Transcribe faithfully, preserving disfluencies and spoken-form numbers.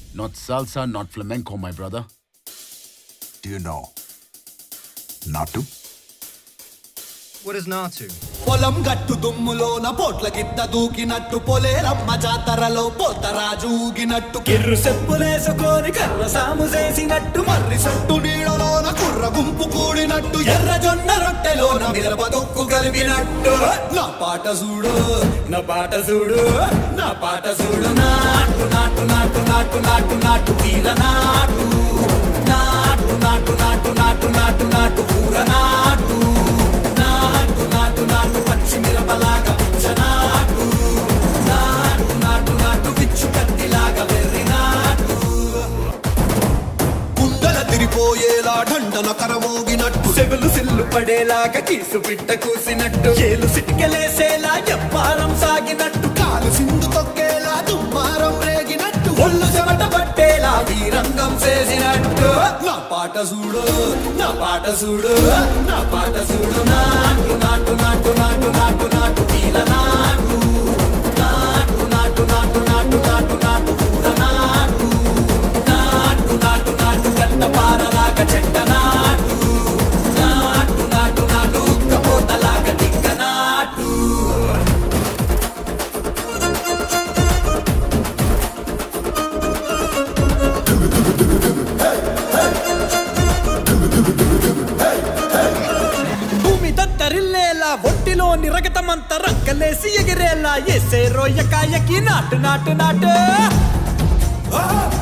Not salsa, not flamenco, my brother. Do you know Natu? What is Natu? పొలం గట్టు దుమ్ములోన పోట్ల గిత్త దూకినట్టు పొలేరమ్మ జాతరలో పోతరాజు ఊగినట్టు కిర్రు చెప్పులేసుకొని కర్ర సాము చేసినట్టు మర్రి సట్టు నీడలోన కుర్ర గుంపు కూడినట్టు ఎర్ర జొన్న రొట్టెలోన మిరప దొక్కు కలిపినట్టు నా పాట చూడు నా పాట చూడు నా పాట చూడు నాటు నాటు నాటు నాటు నాటు నాటు వీర నాటు నాటు నాటు నాటు నాటు నాటు నాటు ఊర నాటు నాటు నాటు నాటు పచ్చి మిరపలాగా నాటు నాటు నాటు నాటు పిచ్చు కత్తిలాగా వెర్రి నాటు కుండల తిరిపోయేలా ఢండన కరమోగినట్టు సెగులు సిల్లు పడేలాగా కీసు పిట్ట కూసినట్టు ఏలు సిటికెలేసేలా ఎప్పారం సాగినట్టు కాలు సింధు తొక్కేలా దుమ్మారం రేగినట్టు ఒళ్ళు చెమట పట్టేలా వీరంగం చేసినట్టు నా పాట చూడు నా పాట చూడు నా పాట చూడు నాటు నాటు నాటు నాటు నాటు నాటు వీర నాటు నాటు నాటు నాటు నాటు నాటు నాటు ఊర నాటు నాటు నాటు నాటు గంట పారలాగా చెట్ట నాటు నాటు నాటు నాటు ఉక్కపోతలాగా దిక్క నాటు భూమి దత్తరిల్లేలా ఒట్టిలో నిరగతమంత రక్కలేసి ఎగిరేలా ఎసే రోయ్య కాయకి నాటు నాటు నాటు